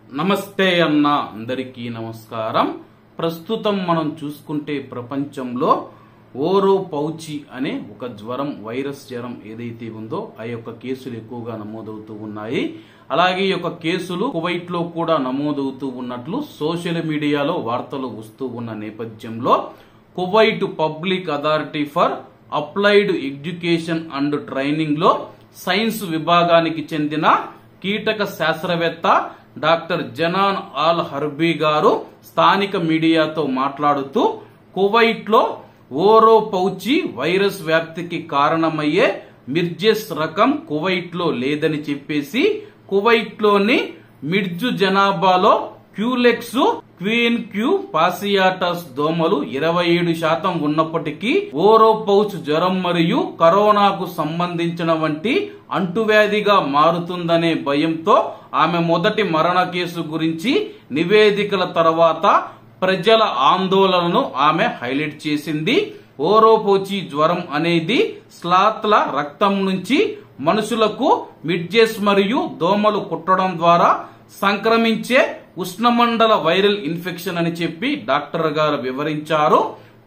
నమస్తే అన్న అందరికీ నమస్కారం. ప్రస్తుతం మనం చూసుకుంటే ప్రపంచంలో ఓరో పౌచి అనే ఒక జ్వరం, వైరస్ జ్వరం ఏదైతే ఉందో ఆ యొక్క కేసులు ఎక్కువగా నమోదవుతూ ఉన్నాయి. అలాగే ఈ యొక్క కేసులు కువైట్ లో కూడా నమోదవుతూ ఉన్నట్లు సోషల్ మీడియాలో వార్తలు వస్తూ ఉన్న నేపథ్యంలో Kuwait public authority for applied education and training లో సైన్స్ విభాగానికి చెందిన కీటక శాస్త్రవేత్త డాక్టర్ జనాన్ ఆల్ హర్బీ గారు స్థానిక మీడియాతో మాట్లాడుతూ కువైట్ లో ఓరో పౌచి వైరస్ వ్యాప్తికి కారణమయ్యే మిర్జెస్ రకం కువైట్ లో లేదని చెప్పేసి కువైట్ లోని మిర్జు జనాభాలో క్యూలెక్స్ క్వీన్ క్యూ పాసియాటస్ దోమలు 27% ఉన్నప్పటికీ ఓరో పౌచ్ జ్వరం మరియు కరోనాకు సంబంధించిన వంటి అంటువ్యాధిగా మారుతుందనే భయంతో ఆమె మొదటి మరణ కేసు గురించి నివేదికల తర్వాత ప్రజల ఆందోళనను ఆమె హైలైట్ చేసింది. ఓరో పౌచి జ్వరం అనేది స్లాత్ల రక్తం నుంచి మనుషులకు మిడ్జెస్ మరియు దోమలు కుట్టడం ద్వారా సంక్రమించే ఉష్ణమండల వైరల్ ఇన్ఫెక్షన్ అని చెప్పి డాక్టర్ గారు వివరించారు.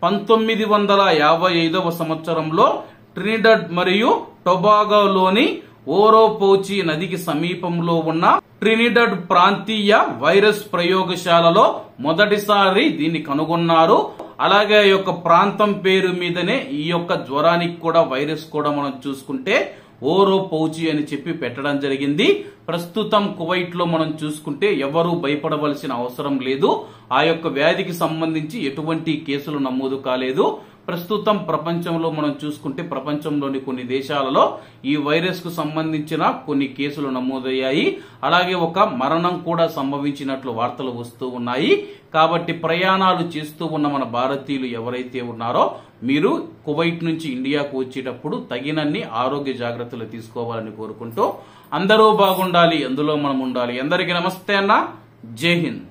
1955వ సంవత్సరంలో ట్రినిడడ్ మరియు టొబాగోలోని ఓరో పౌచి నదికి సమీపంలో ఉన్న ట్రినిడడ్ ప్రాంతీయ వైరస్ ప్రయోగశాలలో మొదటిసారి దీన్ని కనుగొన్నారు. అలాగే ఈ యొక్క ప్రాంతం పేరు మీదనే ఈ యొక్క జ్వరానికి కూడా వైరస్ కూడా మనం చూసుకుంటే ఓరో పౌచి అని చెప్పి పెట్టడం జరిగింది. ప్రస్తుతం కువైట్ లో మనం చూసుకుంటే ఎవరూ భయపడవలసిన అవసరం లేదు. ఆ యొక్క వ్యాధికి సంబంధించి ఎటువంటి కేసులు నమోదు కాలేదు. ప్రస్తుతం ప్రపంచంలో మనం చూసుకుంటే ప్రపంచంలోని కొన్ని దేశాలలో ఈ వైరస్ కు సంబంధించిన కొన్ని కేసులు నమోదయ్యాయి. అలాగే ఒక మరణం కూడా సంభవించినట్లు వార్తలు వస్తూ ఉన్నాయి. కాబట్టి ప్రయాణాలు చేస్తూ ఉన్న మన భారతీయులు ఎవరైతే ఉన్నారో మీరు కువైట్ నుంచి ఇండియాకు వచ్చేటప్పుడు తగినన్ని ఆరోగ్య జాగ్రత్తలు తీసుకోవాలని కోరుకుంటూ అందరూ బాగుండాలి, అందులో మనం ఉండాలి. అందరికీ నమస్తే అన్న, జై హింద్.